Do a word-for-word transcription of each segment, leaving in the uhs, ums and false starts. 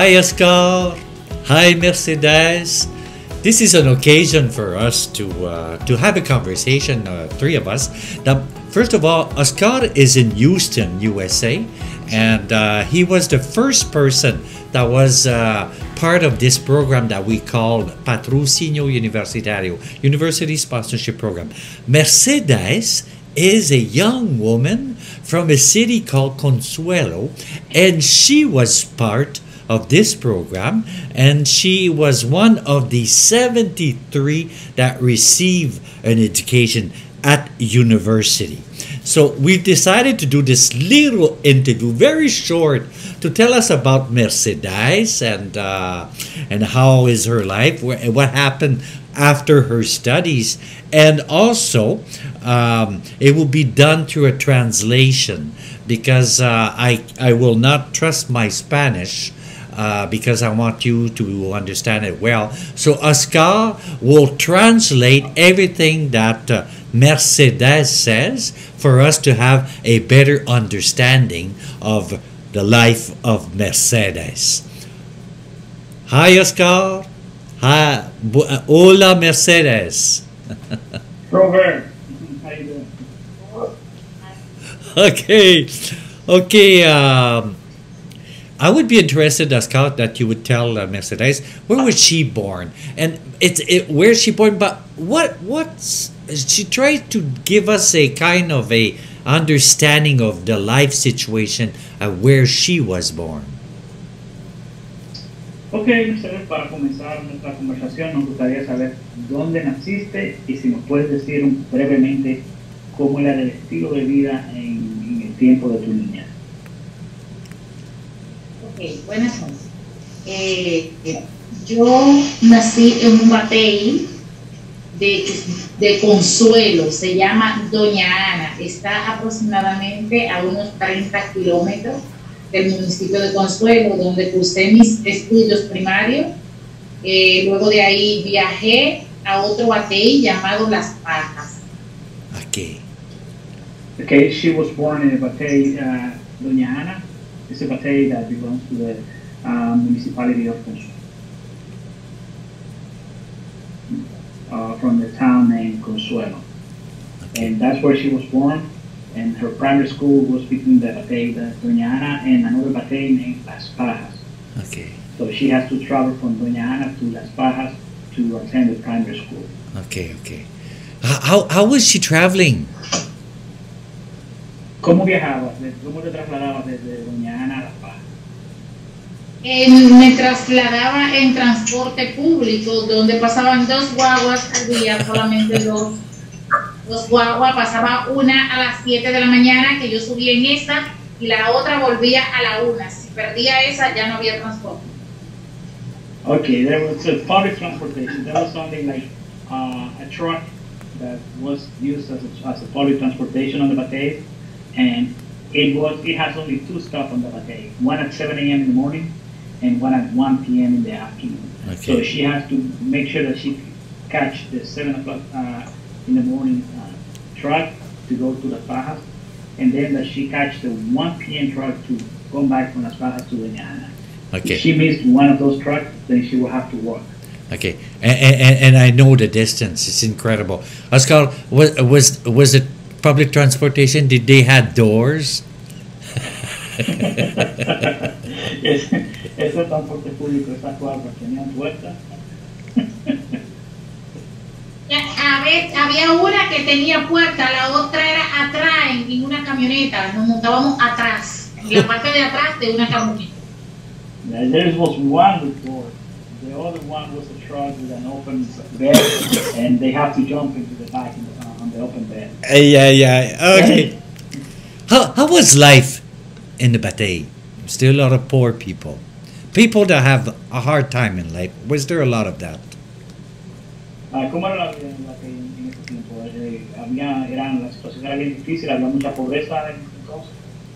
Hi, Oscar. Hi, Mercedes. This is an occasion for us to uh, to have a conversation, uh, three of us. Now, first of all, Oscar is in Houston, U S A, and uh, he was the first person that was uh, part of this program that we called Patrocinio Universitario, University Sponsorship Program. Mercedes is a young woman from a city called Consuelo, and she was part of this program, and she was one of the seventy-three that received an education at university. So we've decided to do this little interview, very short, to tell us about Mercedes and uh, and how is her life, what happened after her studies, and also um, it will be done through a translation because uh, I I will not trust my Spanish. Uh, because I want you to understand it well. So Oscar will translate everything that uh, Mercedes says for us to have a better understanding of the life of Mercedes. Hi, Oscar. Hi. Hola, Mercedes. Robert, how you doing? Okay. Okay. Um, I would be interested, Oscar, that you would tell uh, Mercedes where was she born, and it's it, where she born. But what what's she tried to give us a kind of a understanding of the life situation of where she was born. Ok, Mercedes, para comenzar nuestra conversación nos gustaría saber dónde naciste y si nos puedes decir un- brevemente cómo era el estilo de vida en, en el tiempo de tu niñez. Ok, buenas noches. Eh, eh, yo nací en un batey de, de Consuelo, se llama Doña Ana, está aproximadamente a unos treinta kilómetros del municipio de Consuelo, donde cursé mis estudios primarios. Eh, luego de ahí viajé a otro batey llamado Las Pajas. Okay. Okay, she was born in a batey, uh, Doña Ana. It's a batey that belongs to the uh, municipality of Consuelo. Uh, from the town named Consuelo. Okay. And that's where she was born. And her primary school was between the batey, the Doña Ana, and another batey named Las Pajas. Okay. So she has to travel from Doña Ana to Las Pajas to attend the primary school. Okay. Okay. H- How how was she traveling? ¿Cómo viajabas? De- ¿Cómo te trasladabas desde Doña Ana a Las Pajas? Eh, me trasladaba en transporte público, donde pasaban dos guaguas al día, solamente dos. Dos guaguas, pasaba una a las siete de la mañana, que yo subía en esa, y la otra volvía a la una. Si perdía esa, ya no había transporte. Okay, there was a public transportation. There was something like uh, a truck that was used as a, as a public transportation on the batey, and it was it has only two stops on the batey, one at seven a m in the morning and one at one p m in the afternoon. So Okay. she has to make sure that she catch the seven o'clock uh, in the morning uh, truck to go to Las Pajas, and then that she catch the one p m truck to come back from Las Pajas to Doña Ana. If Okay. she missed one of those trucks, then she will have to walk. Okay, and, and, and I know the distance. It's incredible. Oscar, was was was it public transportation? Did they have doors? Es- Ese transporte público, esas cuadras tenían puertas. A ver, había una que tenía puerta, la otra era atrás en, en una camioneta. Nos montábamos atrás, en la parte de atrás de una camioneta. There was one with doors. The other one was a truck with an open bed, and they have to jump into the back in the, uh, on the open bed. Uh, yeah, yeah. Okay. How how was life in the Batey? Still a lot of poor people, people that have a hard time in life. Was there a lot of that? Ah, ¿Cómo era la vida en la que en, en ese tiempo? Eh, había, eran, la situación era bien difícil, había mucha pobreza en entonces.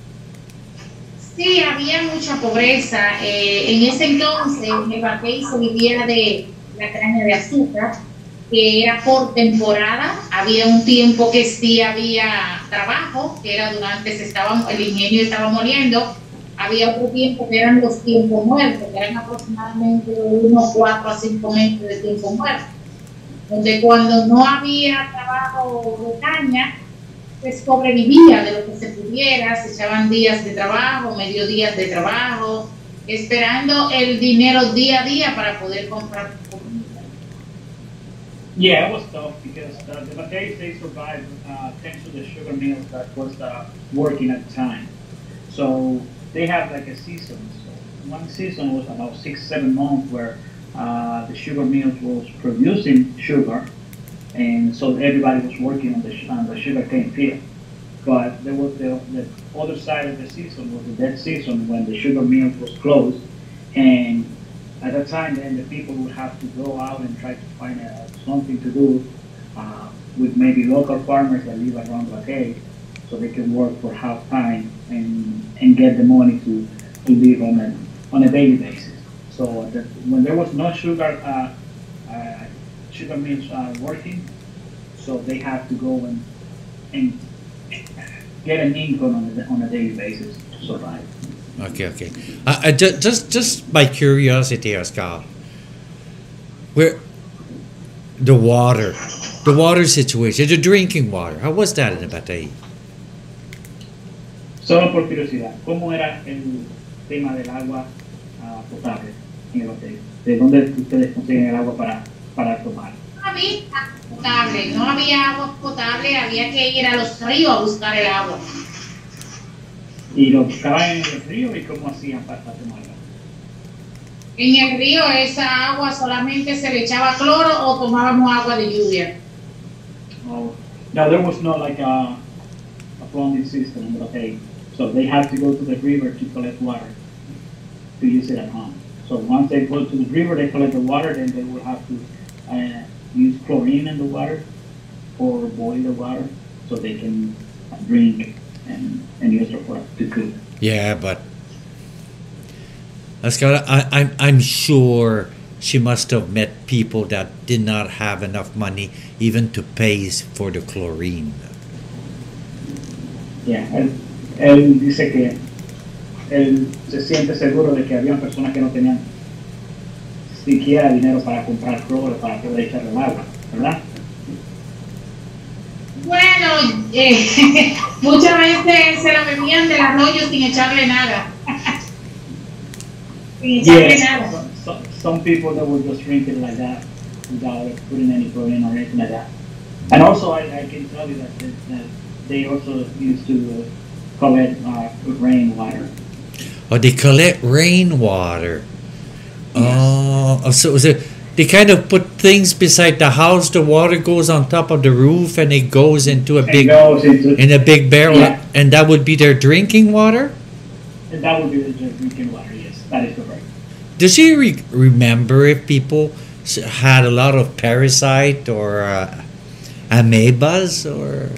Sí, había mucha pobreza. Eh, en ese entonces, en el Batey se vivía de la caña de azúcar, que era por temporada. Había un tiempo que sí había trabajo, que era durante se estaba, el ingenio estaba moliendo, Había otro tiempo que eran los tiempos muertos, que eran aproximadamente unos cuatro a cinco meses de tiempo muerto, donde cuando no había trabajo de caña, pues sobrevivía de lo que se pudiera, se echaban días de trabajo, medio días de trabajo, esperando el dinero día a día para poder comprar comida. Yeah, it was tough because the, the bateys, they survived uh, thanks to the sugar mills that was uh, working at the time. So they have like a season. So one season was about six, seven months where uh, the sugar mills was producing sugar, and so everybody was working on the on the sugar cane field. But there was the, the other side of the season was the dead season when the sugar mill was closed, and at that time then the people would have to go out and try to find uh, something to do uh, with maybe local farmers that live around Batey, so they can work for half time and and get the money to, to live on a on a daily basis. So the, when there was no sugar uh, uh, sugar mills uh, working, so they have to go and and get an income on a, on a daily basis to survive. Okay, okay. Uh, uh, ju- just, just by curiosity, Oscar, where the water, the water situation, the drinking water, how was that in the Batey? Solo por curiosidad, ¿cómo era el tema del agua uh, potable en el hotel? ¿De dónde ustedes consiguen el agua para, para tomar? No había agua potable, no había agua potable, había que ir a los ríos a buscar el agua. Y lo buscaban en el río y cómo hacían para tomarla. En el río esa agua solamente se le echaba cloro o tomábamos agua de lluvia. Oh, now there was not like a, a plumbing system in the hotel, so they had to go to the river to collect water to use it at home. So once they go to the river, they collect the water, then they will have to uh, use chlorine in the water or boil the water so they can drink and, and use it for to cook. Yeah, but Oscar, I, I'm, I'm sure she must have met people that did not have enough money even to pay for the chlorine. Yeah, él, él dice que él se siente seguro de que había personas que no tenían siquiera dinero para comprar cloro para poder echar el agua, ¿verdad? Bueno, eh, muchas veces se lo bebían del arroyo sin echarle nada. sin echarle Yes, nada. some, some people that will just drink it like that without putting any chlorine or anything like that. And also, I, I can tell you that, that, that they also used to uh, collect uh, rainwater. Oh, they collect rainwater. Oh, so, so they kind of put things beside the house. The water goes on top of the roof, and it goes into a It big goes into, in a big barrel, Yeah. and that would be their drinking water. and that would be the drinking water, yes, that is correct. Does she re- remember if people s- had a lot of parasite or uh, amebas or?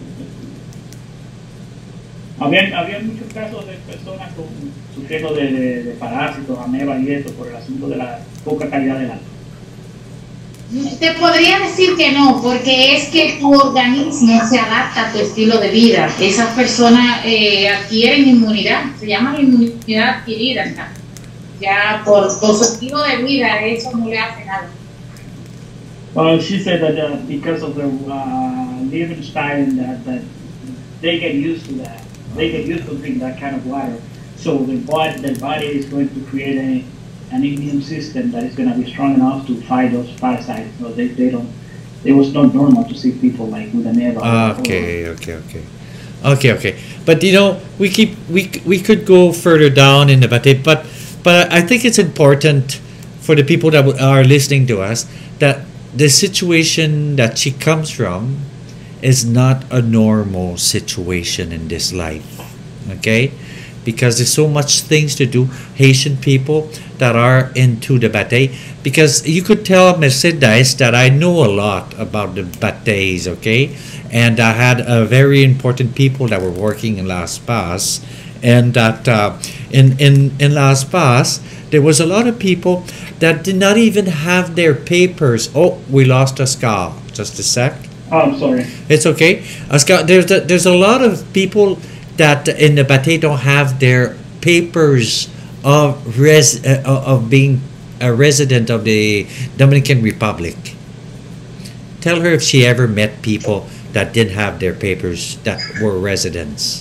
Había, había muchos casos de personas con, sufriendo de, de, de parásitos, amebas y eso por el asunto de la poca calidad del agua. Te podría decir que no, porque es que tu organismo se adapta a tu estilo de vida. Esas personas eh, adquieren inmunidad, se llama inmunidad adquirida. ¿No? Ya por, por su estilo de vida, eso no le hace nada. Well, she said that uh, because of their uh, living style and that, that they get used to that. They get used to drinking that kind of water. So the body, the body is going to create a, an immune system that is going to be strong enough to fight those parasites. So they, they don't. It was not normal to see people like with an air. Okay, okay, okay, okay, okay. But you know, we keep we we could go further down in the batid, but but I think it's important for the people that are listening to us that the situation that she comes from is not a normal situation in this life, okay? Because there's so much things to do. Haitian people that are into the batey, because you could tell Mercedes that I know a lot about the bateys, okay? And I had a very important people that were working in Las Paz, and that uh, in in in Las Paz there was a lot of people that did not even have their papers. Oh, we lost a scar. Just a sec. Oh, I'm sorry. It's okay. Oscar, there's a, there's a lot of people that in the Batey don't have their papers of res uh, of being a resident of the Dominican Republic. Tell her if she ever met people that didn't have their papers that were residents.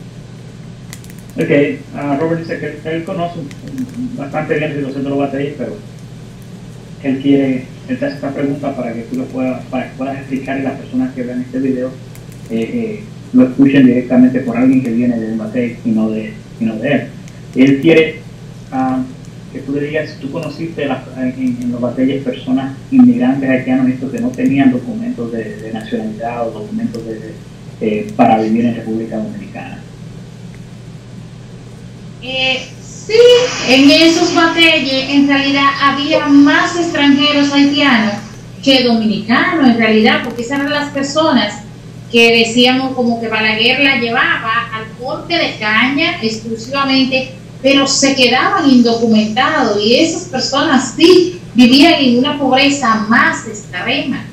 Ok, ah, Robert dice que él conoce un- un- bastante bien la situación de los batalles, pero él quiere, él te hace esta pregunta para que tú lo puedas, para que puedas explicar y las personas que vean este video eh, eh, lo escuchen directamente por alguien que viene del batey y no de, y no de él. Él quiere ah, que tú le digas si tú conociste las- en, en los batalles personas inmigrantes haitianos estos que no tenían documentos de, de nacionalidad o documentos de, de, eh, para vivir en República Dominicana. Eh, sí, en esos batalles en realidad había más extranjeros haitianos que dominicanos en realidad, porque esas eran las personas que decíamos como que Balaguer la llevaba al corte de caña exclusivamente, pero se quedaban indocumentados y esas personas sí vivían en una pobreza más extrema.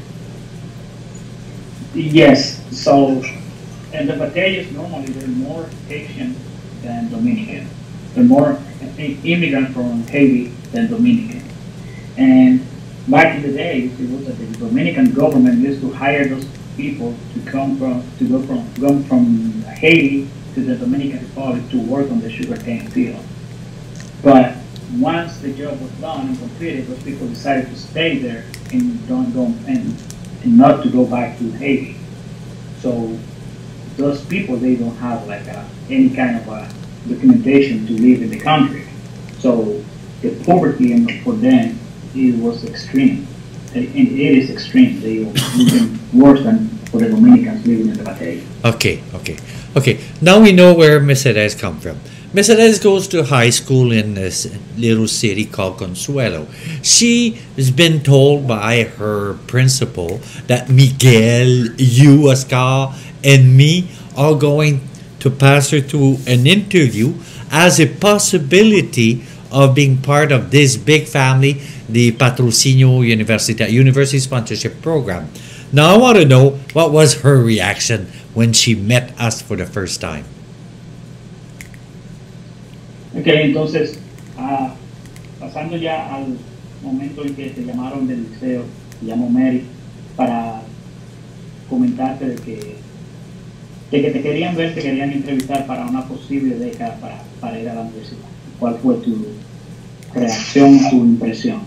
Yes, so and the battalions normally they're more Haitian than Dominican. They're more i- immigrant from Haiti than Dominican. And back in the day, if you look at the Dominican government used to hire those people to come from to go from come from Haiti to the Dominican Republic to work on the sugarcane field. But once the job was done and completed, those people decided to stay there and don't go and, and not to go back to Haiti. So those people they don't have like a, any kind of a documentation to live in the country. So the poverty and for them it was extreme. And it is extreme. They are even worse than for the Dominicans living in the Batey. Okay, okay, okay. Now we know where Mercedes come from. Mercedes goes to high school in this little city called Consuelo. She has been told by her principal that Miguel, you, Oscar, and me are going to pass her through an interview as a possibility of being part of this big family, the Patrocinio Universidad University Sponsorship Program. Now I want to know what was her reaction when she met us for the first time. Ok, entonces, ah, pasando ya al momento en que te llamaron del liceo, te llamó Mary para comentarte de que, de que te querían ver, te querían entrevistar para una posible beca para, para ir a la universidad. ¿Cuál fue tu reacción, tu impresión?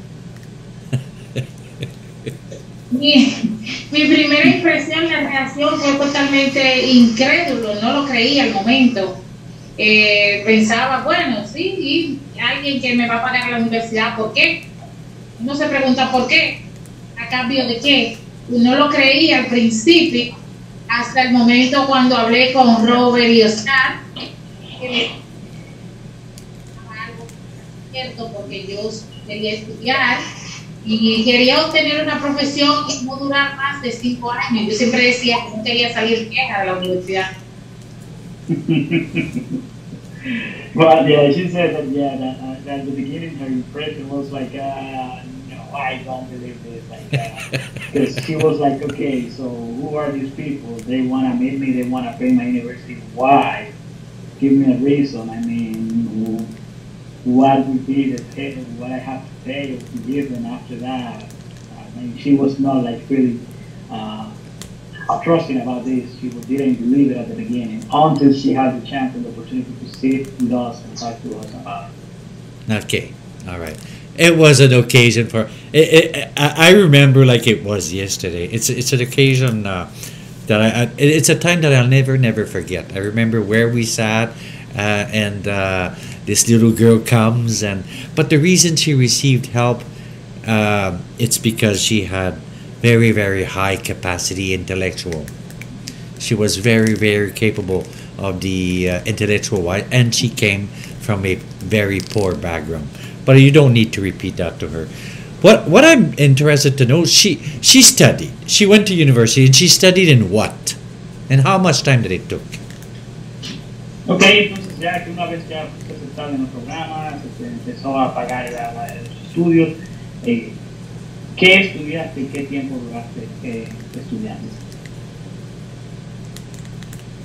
Mi, mi primera impresión, la reacción fue totalmente incrédulo, no lo creía al momento. Eh, pensaba, bueno, sí, y alguien que me va a pagar la universidad, ¿por qué? Uno se pregunta por qué, a cambio de qué. No lo creía al principio, hasta el momento cuando hablé con Robert y Oscar, que me algo cierto porque yo quería estudiar y quería obtener una profesión y no durar más de cinco años. Yo siempre decía que no quería salir vieja de la universidad. Well, yeah, she said that, yeah, that, uh, at the beginning her impression was like, uh, no, I don't believe this, like, because she was like, okay, so who are these people? They want to meet me, they want to pay my university. Why? Give me a reason. I mean, what would be the pay, what I have to pay or to give them after that? I mean, she was not like really uh, trusting about this. She didn't believe it at the beginning until she had the chance and the opportunity to sit with us and talk to us about it. Okay, all right. It was an occasion for. It, it, I I remember like it was yesterday. It's it's an occasion uh, that I, I. It's a time that I'll never never forget. I remember where we sat, uh, and uh, this little girl comes, and but the reason she received help, uh, it's because she had very very high capacity intellectual. She was very very capable of the uh, intellectual wise, and she came from a very poor background. But you don't need to repeat that to her. What what I'm interested to know, she she studied. She went to university and she studied in what? And how much time did it took? Ok, entonces ya que una vez ya fue aceptado en el programa, se empezó a pagar la, la, los estudios, eh, ¿qué estudiaste y qué tiempo duraste eh, estudiando?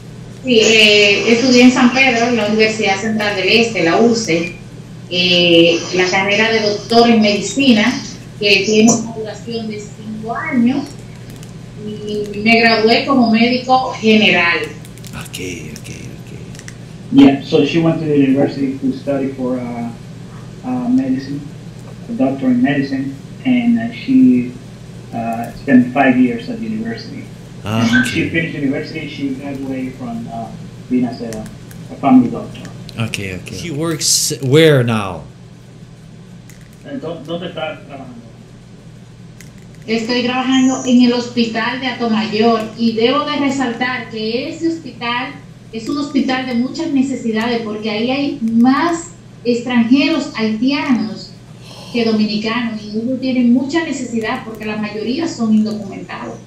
Sí, eh, estudié en San Pedro, en la Universidad Central del Este, la U C E, eh, la carrera de doctor en medicina, que tiene una duración de cinco años, y me gradué como médico general. Okay, okay, okay. Yeah, so she went to the university to study for uh, uh, medicine, a doctor in medicine, and uh, she uh, spent five years at university. And when she Okay, finished university, she graduated from uh, being as a, a family doctor. okay, okay. She works where now? Eh, ¿dó- ¿Dónde está trabajando? Estoy trabajando en el hospital de Atomayor y debo de resaltar que ese hospital es un hospital de muchas necesidades porque ahí hay más extranjeros haitianos que dominicanos y ellos tienen mucha necesidad porque la mayoría son indocumentados.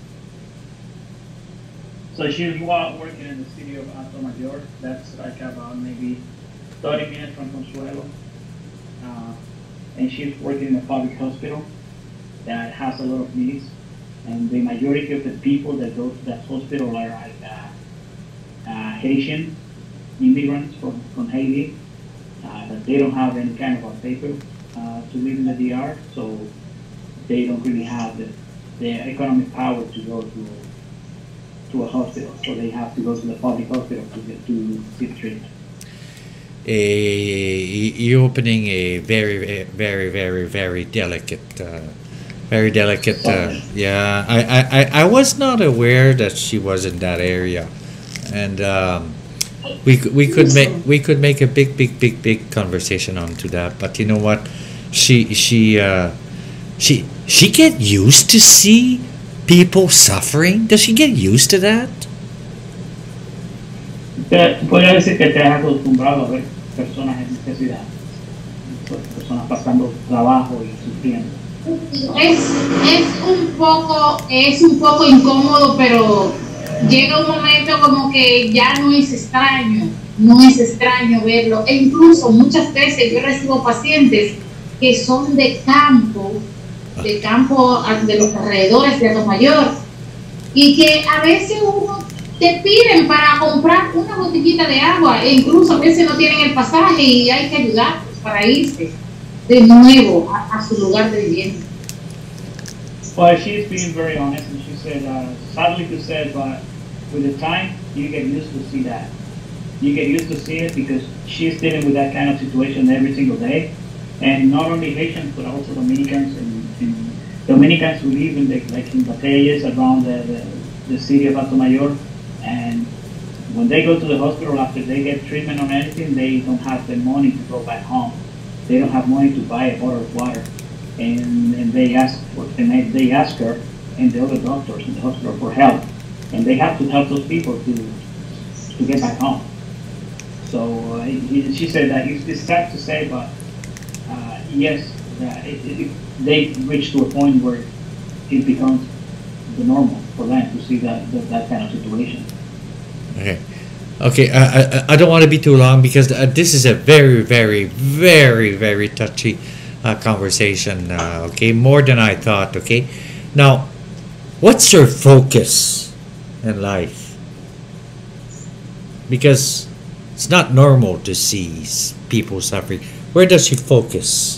So she's wa- working in the city of Atomayor. That's like about maybe thirty minutes from Consuelo. Uh, and she's working in a public hospital that has a lot of needs. And the majority of the people that go to that hospital are like uh, uh, Haitian immigrants from, from Haiti. Uh, that they don't have any kind of a paper uh, to live in the D R, so they don't really have the, the economic power to go to to a hospital, so they have to go to the public hospital to get to seek treatment. A, you're opening a very, very, very, very delicate, uh, very delicate. Uh, yeah, I, I, I- I was not aware that she was in that area, and um, we could we could make we could make a big, big, big, big conversation onto that. But you know what? She she uh, she she get used to see people suffering. Does she get used to that? Te, podría decir que te has acostumbrado a ver personas en necesidad, personas pasando trabajo y sufriendo. Es, es un poco, es un poco incómodo, pero llega un momento como que ya no es extraño, no es extraño verlo. E incluso muchas veces yo recibo pacientes que son de campo, de campo a- de los alrededores de Atomayor, y que a veces uno te piden para comprar una botellita de agua, e incluso a veces no tienen el pasaje y hay que ayudarlos para irse de nuevo a, a su lugar de vivienda. Well, she's being very honest, and she said, uh, sadly to say, but with the time, you get used to see that. You get used to see it because she's dealing with that kind of situation every single day. And not only Haitians, but also Dominicans and, and Dominicans who live in the, like in batallas around the, the, the city of Atomayor. And when they go to the hospital after they get treatment on anything, they don't have the money to go back home. They don't have money to buy a bottle of water. And, and they ask for, and they, they ask her and the other doctors in the hospital for help. And they have to help those people to, to get back home. So uh, he, she said that it's, it's sad to say, but uh, yes, that it, it, they reach to a point where it becomes the normal for them to see that, that, that kind of situation. Okay. Okay, I, I, I don't want to be too long because uh, this is a very, very, very, very touchy uh, conversation. Uh, okay, more than I thought. Okay, now, what's your focus in life? Because it's not normal to see s- people suffering. Where does she focus?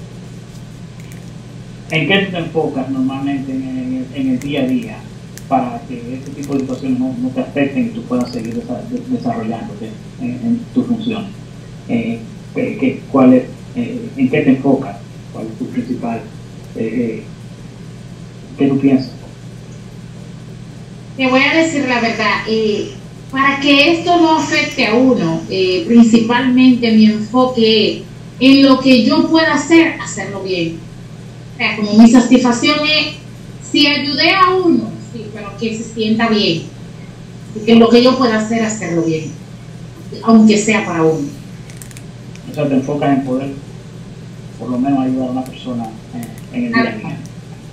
¿En qué tú te enfocas normalmente en, en el, en el día a día para que este tipo de situaciones no, no te afecten y tú puedas seguir desa- de- desarrollándote en, en tu función? Eh, ¿qué- qué- cuál es, eh, ¿En qué te enfocas? ¿Cuál es tu principal? Eh, eh, ¿Qué tú piensas? Te voy a decir la verdad, eh, para que esto no afecte a uno, eh, principalmente mi enfoque es en lo que yo pueda hacer, hacerlo bien. O sea, como mi satisfacción es, si ayudé a uno, sí, pero que se sienta bien. Y que lo que yo pueda hacer, hacerlo bien, aunque sea para uno. O sea, te enfocas en poder, por lo menos, ayudar a una persona eh, en el día a día.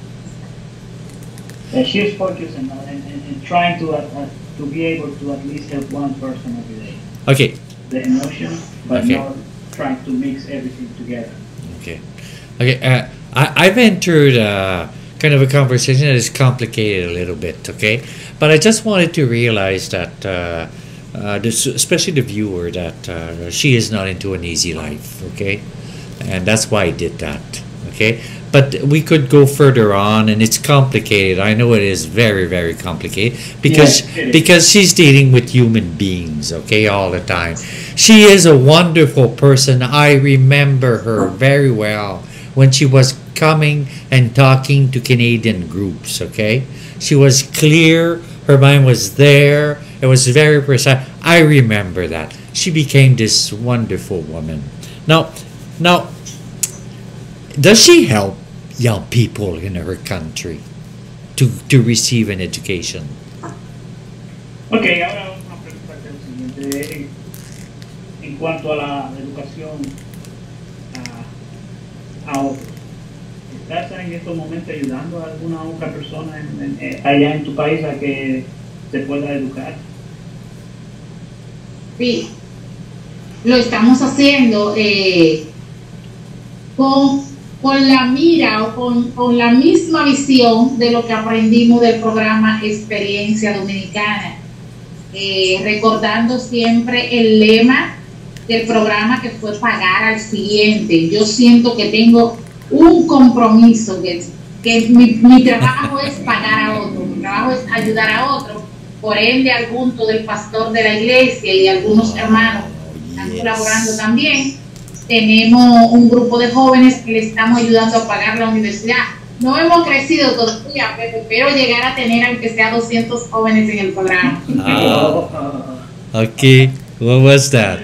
Uh, she's focused on, uh, in, in, in trying to, uh, uh, to be able to at least help one person every day. Okay, The emotion, but Okay. not trying to mix everything together. okay, okay. Uh, I, I've entered uh, kind of a conversation that is complicated a little bit. Okay, but I just wanted to realize that uh, uh, this, especially the viewer, that uh, she is not into an easy life, okay? And that's why I did that, okay? But we could go further on, and it's complicated. I know it is very, very complicated because Yes. because she's dealing with human beings, okay, all the time. She is a wonderful person. I remember her very well when she was coming and talking to Canadian groups, okay? She was clear, her mind was there, it was very precise. I remember that. She became this wonderful woman. Now, now, does she help young people in her country to, to receive an education? Ok, ahora vamos a preguntarte lo siguiente. En, en cuanto a la educación a, a otros, ¿estás en estos momentos ayudando a alguna otra persona en- en- eh, allá en tu país a que se pueda educar? Sí, lo estamos haciendo eh, con, con la mira o con, con la misma visión de lo que aprendimos del programa Experiencia Dominicana, eh, recordando siempre el lema del programa, que fue pagar al siguiente. Yo siento que tengo un compromiso, que, que mi, mi trabajo es pagar a otro, mi trabajo es ayudar a otro. Por ende, al punto del pastor de la iglesia y algunos hermanos están Yes. colaborando también. Tenemos un grupo de jóvenes que le estamos ayudando a pagar la universidad. No hemos crecido todavía, pero espero llegar a tener aunque sea doscientos jóvenes en el programa. Ah, okay. What was that?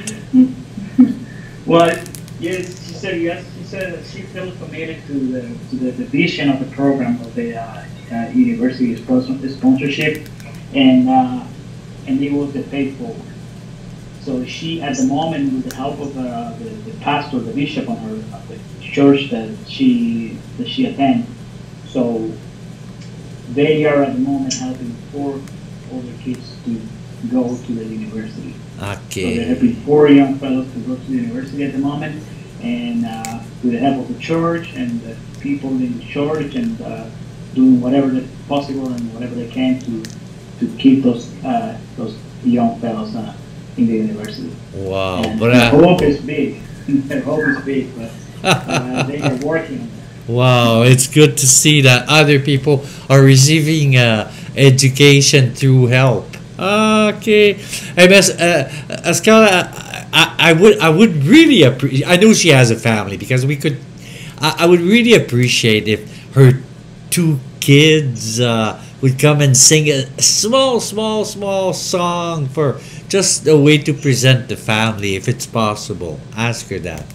Well, yes, she said yes. She said she feels committed to the to the, the vision of the program of the uh, uh, university sponsor- sponsorship, and uh, and it was the paid forward. So she, at the moment, with the help of uh, the, the pastor, the bishop on her of the church that she that she attends, so they are at the moment helping four older kids to go to the university. So they're Okay. helping four young fellows to go to the university at the moment, and uh, with the help of the church and the people in the church, and uh, doing whatever that's possible and whatever they can to to keep those uh, those young fellows uh, in the university. Wow. And But the uh, hope is big. The hope is big, but uh, they are working on that. wow, it's good to see that other people are receiving uh, education through help. Okay, hey, Miss uh, Ascala, I, I would I would really appreciate. I know she has a family, because we could. I, I would really appreciate if her two kids uh, would come and sing a small, small, small song for just a way to present the family, if it's possible. Ask her that.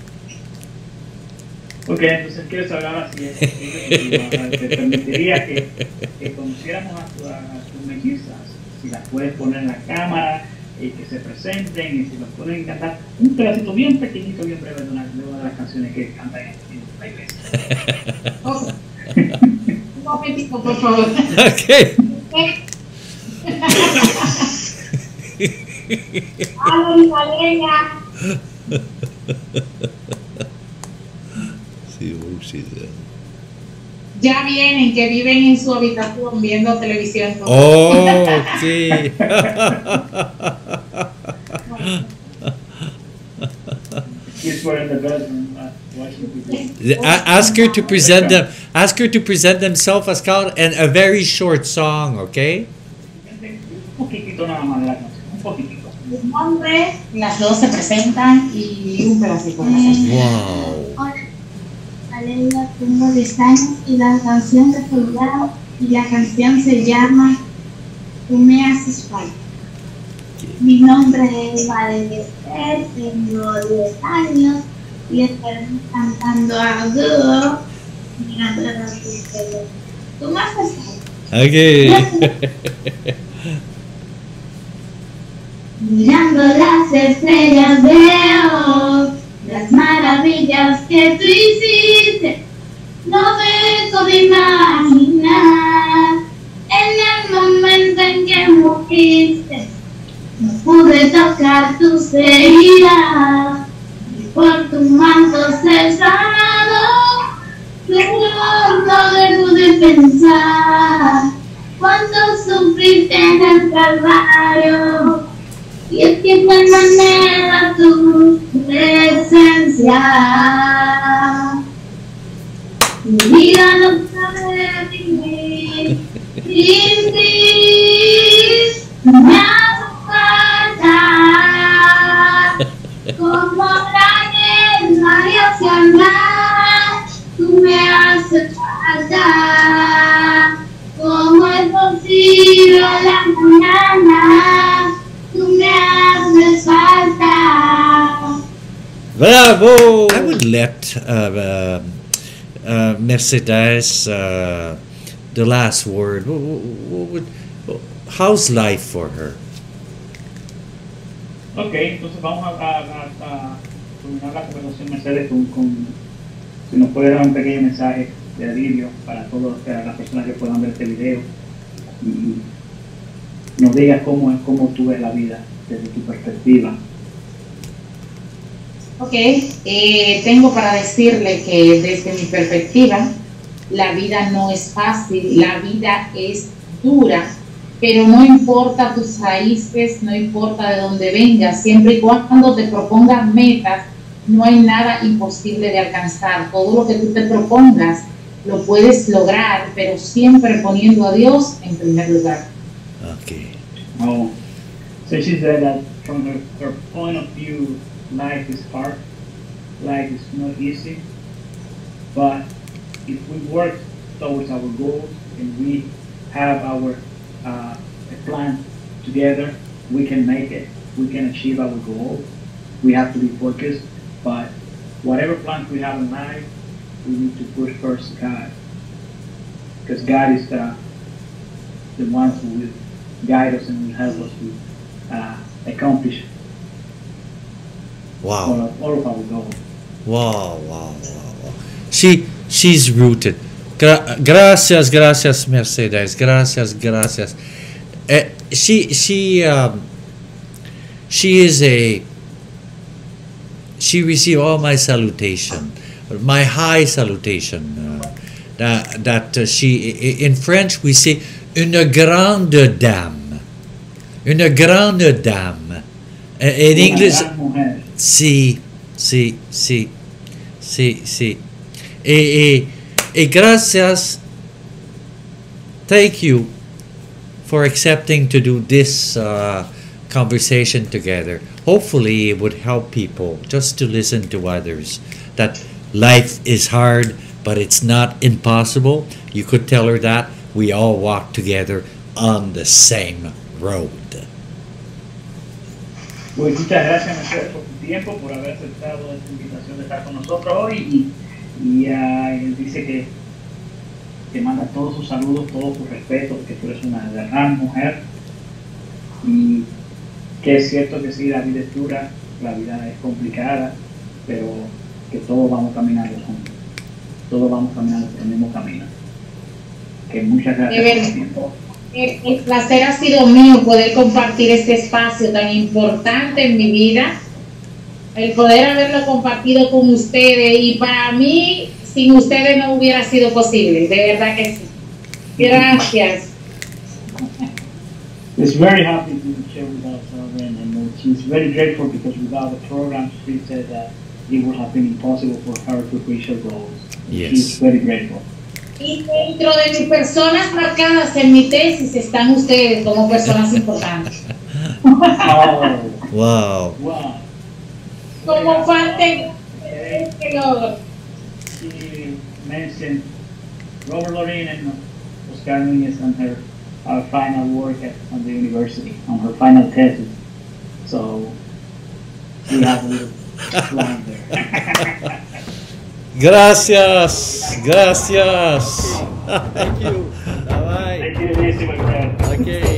Ok, entonces quiero saber ahora si es posible, si te permitiría que, que conociéramos a, tu- a tus mellizas, si las puedes poner en la cámara y que se presenten, y si las pueden cantar un pedacito bien pequeñito, bien breve de una, de una de las canciones que cantan en, en la iglesia. Ok. Un momentico, por favor. Okay. Hola, Valeria. See what she said. Ya vienen, que viven en su habitación viendo televisión. Oh, okay. Kids were in the bedroom uh, watching T V. A- Ask her to present them. Ask her to present themselves as count and a very short song. Okay. Un poquitito nada más de la canción, un poquitito. Los nombres, las dos se presentan y un pedacito. Wow. Hola, Valeria, tengo diez años y la canción que soldado y la canción se llama Tú me haces falta. Mi nombre es Valeria Esther, tengo diez años y estoy cantando a dúo mirando las estrellas. Tú me haces falta. Okay. Mirando las estrellas veo las maravillas que tú hiciste. No dejo de imaginar en el momento en que moriste. No pude tocar tus heridas y por tu manto ser sanado. Pero no dejo de pensar cuánto sufriste en el Calvario. y el tiempo anhela tu presencia. Mi vida no puede vivir sin ti, me hace falta, como la nieve hacia el mar, tú me haces falta, como el rocío a la mañana, tú me haces falta. Bravo! I would let uh, uh, uh, Mercedes uh, the last word. What, what, what, how's life for her? Ok, entonces vamos a, a, a, a terminar la conversación, Mercedes, con, con, si nos puede dar un pequeño mensaje de alivio para todas las personas que puedan ver este video y nos digas cómo, cómo tú ves la vida desde tu perspectiva. Ok, eh, tengo para decirle que desde mi perspectiva, la vida no es fácil, la vida es dura, pero no importa tus raíces, no importa de dónde vengas, siempre y cuando te propongas metas, no hay nada imposible de alcanzar. Todo lo que tú te propongas lo puedes lograr, pero siempre poniendo a Dios en primer lugar. Okay. Oh, so she said that from her, her point of view, life is hard, life is not easy, but if we work towards our goals and we have our uh, a plan together, we can make it, we can achieve our goals. We have to be focused, but whatever plans we have in life, we need to put first God, because God is the, the one who will guide us and will help us to uh, accomplish Wow. all of, all of our goals. Wow, wow, wow, wow. She, she's rooted. Gra gracias, gracias, Mercedes. Gracias, gracias. Uh, she, she, um, she is a. She received all my salutation, my high salutation. Uh, that that uh, she, in French we say une grande dame, une grande dame. Uh, in English. Sí, sí, sí, sí, sí. Y, y, y gracias, thank you for accepting to do this uh, conversation together. Hopefully it would help people just to listen to others, that life is hard, but it's not impossible. You could tell her that. We all walk together on the same road. Pues muchas gracias, Mercedes, por tu tiempo, por haber aceptado esta invitación de estar con nosotros hoy y, y uh, él dice que te manda todos sus saludos, todos sus respetos, que tú eres una gran mujer y que es cierto que sí, la vida es dura, la vida es complicada, pero que todos vamos caminando juntos, todos vamos caminando por el mismo camino. Que muchas gracias por tu tiempo. El, el placer ha sido mío poder compartir este espacio tan importante en mi vida, el poder haberlo compartido con ustedes, y para mí sin ustedes no hubiera sido posible, de verdad que sí. Gracias. It's very happy to share with us, uh, and, and she's very grateful because without the program, she said that it would have been impossible for her to reach her goals. Yes. She's very grateful. Y dentro de mis personas marcadas en mi tesis están ustedes como personas importantes. Oh, Wow. wow. Como parte de este logro. She mentioned Robert Lorin and Oscar Núñez on her uh, final work at on the university, on her final thesis. So we have a little line there. Gracias, gracias. Thank you. Bye bye. Thank you, my friend. Okay.